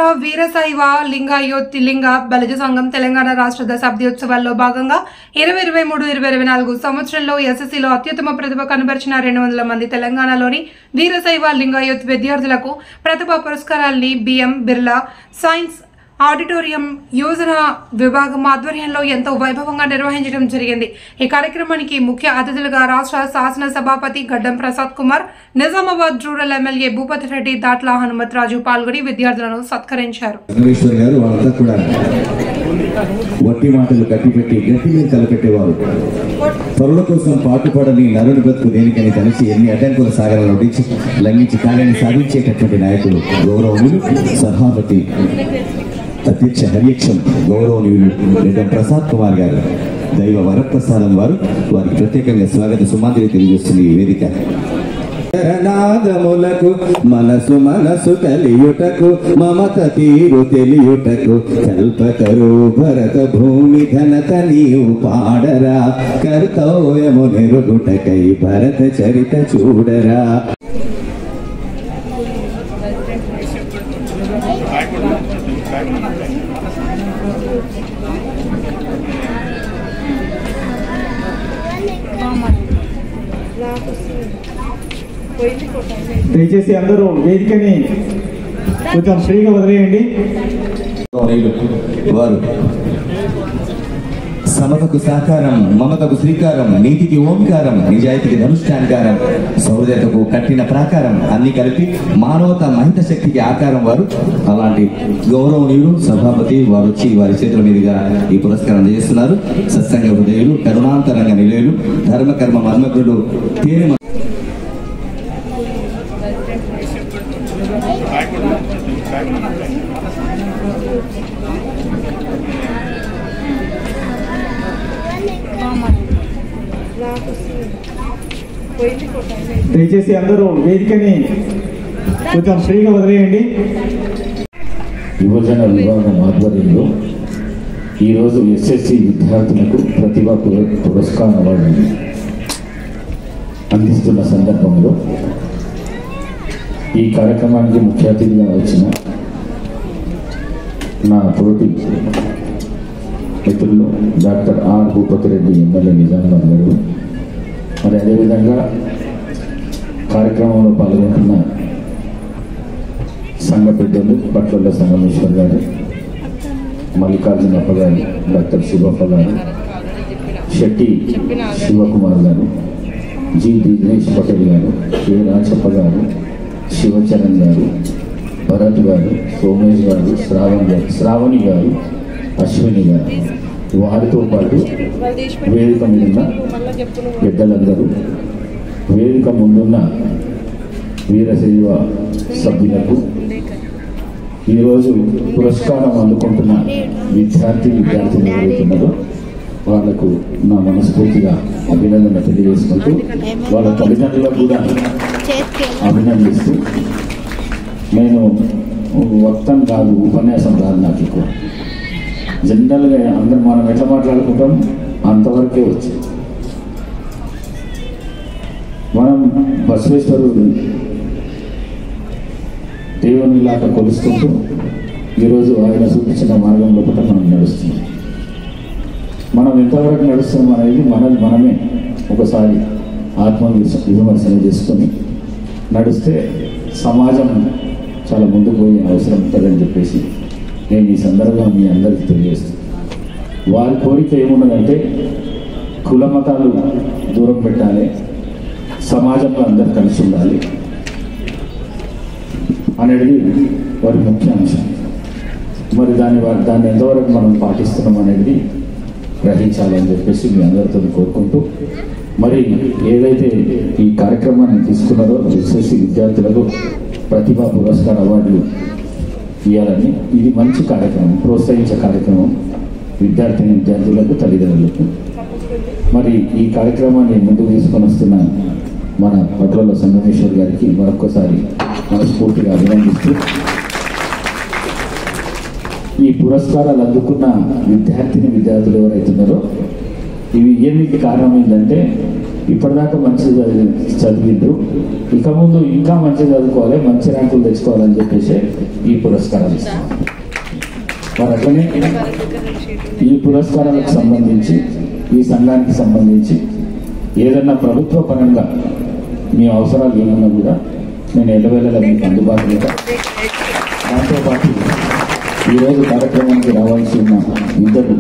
వీరశైవ లింగాయోత్ లింగ బలిజ సంఘం తెలంగాణ రాష్ట్ర దశాబ్ది ఉత్సవాల్లో భాగంగా 2023-2024 సంవత్సరంలో ఎస్ఎస్సీలో అత్యుత్తమ ప్రతిభ కనబరిచిన 200 మంది తెలంగాణలోని వీరశైవ లింగాయోత్ విద్యార్థులకు ప్రతిభా పురస్కారాల్ని బిఎం బిర్లా సైన్స్ ఆడిటోరియం యోజన విభాగం ఆధ్వర్యంలో ఎంతో వైభవంగా నిర్వహించడం జరిగింది। ఈ కార్యక్రమానికి ముఖ్య అతిథులుగా రాష్ట్ర శాసన సభాపతి గడ్డం ప్రసాద్ కుమార్, నిజామాబాద్ రూరల్ ఎమ్మెల్యే భూపతి రెడ్డి, దాట్ల హనుమత్రాజు పాల్గొని విద్యార్థులను సత్కరించారు। వట్టి మాటలు కట్టిపెట్టి గట్టి మీద తలపెట్టేవారు, పరుల కోసం పాటుపడని నరుని బ్రతుకు దేనికని కలిసి ఎన్ని అడ్డంకుల సాగరాలను లంఘించి కార్యాన్ని సాధించేటటువంటి నాయకులు గౌరవనీయులు సభాపతి అధ్యక్ష హరియక్షం గౌరవనీయులు గడ్డం ప్రసాద్ కుమార్ గారు, దైవ వరప్రసాదం వారికి ప్రత్యేకంగా స్వాగత సుమాంజలి తెలియజేస్తుంది ఈ వేదిక। నాదములకు మనసు మనసు కలియుటకు మమత తీరు తెలియుటకు కల్పతరు భరత భూమి ఘనత నీవు పాడరా, కర్తవ్యము నెరుగుటకై భరత చరిత చూడరా। దయచేసి అందరూ వేదికని కొంచెం ఫ్రీగా వదిలేయండి। వారు సమతకు సాకారం, మమతకు శ్రీకారం, నీతికి ఓంకారం, నిజాయితీకి ధనుష్టాంకారం, సౌర్యతకు కట్టిన ప్రాకారం అన్ని కలిపి మానవత మహిత శక్తికి ఆకారం వారు। అలాంటి గౌరవనీయులు సభాపతి వారు వచ్చి వారి చేతుల మీదుగా ఈ పురస్కారం చేస్తున్నారు। సత్సంగ హృదయులు, కరుణాంతరంగ నిలయులు, ధర్మకర్మ మర్మకులు, తేనె దయచేసి అందరూ వేదికని కొంచెం ఫ్రీగా వదిలేయండి। యువజన విభాగం ఆధ్వర్యంలో ఈరోజు ఎస్ఎస్సి విద్యార్థులకు ప్రతిభా పురస్కార అవార్డుని అందిస్తున్న సందర్భంలో ఈ కార్యక్రమానికి ముఖ్య అతిథిగా వచ్చిన నా తోటి మిత్రులు doctor R Bhupathi Reddy MLA Nizamabad గారు, మరి అదేవిధంగా కార్యక్రమంలో పాల్గొంటున్న సంఘ పెద్దలు పట్ల సంగమేశ్వర్ గారు, మల్లికార్జునప్ప గారు, డాక్టర్ శివప్ప గారు, శెట్టి శివకుమార్ గారు, జి దినేష్ పటేల్ గారు, కె రాజప్ప గారు, శివచరణ్ గారు, భరత్ గారు, సోమేష్ గారు, శ్రావణి గారు, అశ్విని గారు, వారితో పాటు వేదిక మీదున్న పెద్దలందరూ, వేదిక ముందున్న వీరశైవ సభ్యులకు, ఈరోజు పురస్కారం అందుకుంటున్న విద్యార్థులు ఎవరైతున్నారో వాళ్లకు నా మనస్ఫూర్తిగా అభినందన తెలియజేసుకుంటూ, వాళ్ళ తల్లిదండ్రులకు కూడా అభినందిస్తూ, నేను వక్తం కాదు, ఉపన్యాసం కాదు, నాకు ఎక్కువ జనరల్గా అందరూ మనం ఎట్లా మాట్లాడుకుంటాం అంతవరకే వచ్చి మనం బసవేశ్వరుడు దేవునిలాగా కొలుసుకుంటూ ఈరోజు ఆయన చూపించిన మార్గంలో కూడా మనం నడుస్తున్నాం। మనం ఎంతవరకు నడుస్తున్నాం అనేది మనమే ఒకసారి విమర్శన చేసుకొని నడిస్తే సమాజం చాలా ముందుకు పోయే అవసరం ఉంటుందని చెప్పేసి నేను ఈ సందర్భంగా మీ అందరికీ తెలియజేస్తాను। వారి కోరిక ఏమున్నదంటే కుల మతాలు దూరం పెట్టాలి, సమాజంలో అందరు కలిసి ఉండాలి అనేది వారి ముఖ్య అంశం। మరి దాన్ని ఎంతవరకు మనం పాటిస్తున్నాం అనేది గ్రహించాలని చెప్పేసి మీ అందరితో కోరుకుంటూ, మరి ఏదైతే ఈ కార్యక్రమాన్ని తీసుకున్నారో ఎస్ఎస్సి విద్యార్థులకు ప్రతిభా పురస్కార అవార్డులు ఇవ్వాలని, ఇది మంచి కార్యక్రమం, ప్రోత్సహించే కార్యక్రమం విద్యార్థులకు, తల్లిదండ్రులకు। మరి ఈ కార్యక్రమాన్ని ముందుకు తీసుకొని వస్తున్న మన పట్ల సంగమేశ్వర్ గారికి మరొకసారి మనస్ఫూర్తిగా అభినందిస్తూ, ఈ పురస్కారాలు అందుకున్న విద్యార్థులు ఎవరైతున్నారో ఇవి ఏమిటి కారణం ఏంటంటే ఇప్పటిదాకా మంచి చదివిండ్రు, ఇక ముందు ఇంకా మంచి చదువుకోవాలి, మంచి ర్యాంకులు తెచ్చుకోవాలని చెప్పేసి ఈ పురస్కారాలు ఇస్తాం. మరి అట్లనే ఈ పురస్కారాలకు సంబంధించి ఈ సంఘానికి సంబంధించి ఏదన్నా ప్రభుత్వ పరంగా మీ అవసరాలు ఏమన్నా కూడా నేను ఎల్లవేళలా మీకు అందుబాటులో. దాంతోపాటు ఈరోజు కార్యక్రమానికి రావాల్సి ఉన్న ఇద్దరు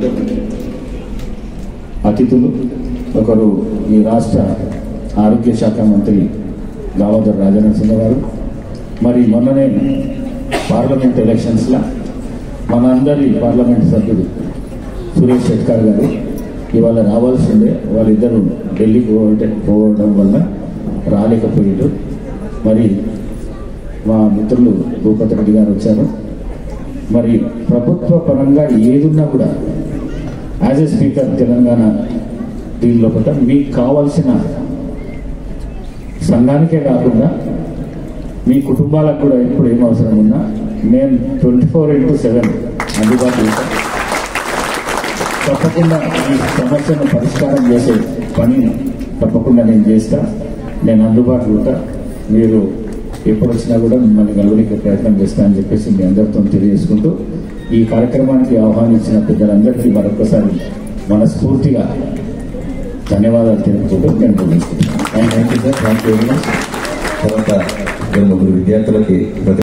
అతిథులు, ఒకరు ఈ రాష్ట్ర ఆరోగ్య శాఖ మంత్రి దామోదర్ రాజనరసింహ గారు, మరి మొన్ననే పార్లమెంట్ ఎలక్షన్స్లో మన అందరి పార్లమెంట్ సభ్యుడు సురేష్ షెట్కర్ గారు ఇవాళ రావాల్సి ఉండే, వాళ్ళిద్దరూ ఢిల్లీకి పోవడం వల్ల రాలేకపోయారు. మరి మా మిత్రులు భూపతి రెడ్డి గారు వచ్చారు. మరి ప్రభుత్వ పరంగా ఏదున్నా కూడా యాజ్ ఎ స్పీకర్ తెలంగాణ దీనిలో కూడా మీకు కావాల్సిన సంఘానికే కాకుండా మీ కుటుంబాలకు కూడా ఎప్పుడు ఏం అవసరం ఉన్నా నేను 24/7 అందుబాటులో ఉంటాను. తప్పకుండా ఈ సమస్యను పరిష్కారం చేసే పని తప్పకుండా నేను చేస్తా. నేను అందుబాటులో ఉంటా. మీరు ఎప్పుడు వచ్చినా కూడా మిమ్మల్ని కలవడానికి ప్రయత్నం చేస్తా అని చెప్పేసి మీ అందరితో తెలియజేసుకుంటూ ఈ కార్యక్రమానికి ఆహ్వానించిన పెద్దలందరికీ మరొకసారి మనస్ఫూర్తిగా ధన్యవాదాలు తెలుపుకుంటూ నేను ముగించుకుంటున్నాను. Thank you sir. Thank you very much. తర్వాత 2 విద్యార్థులకి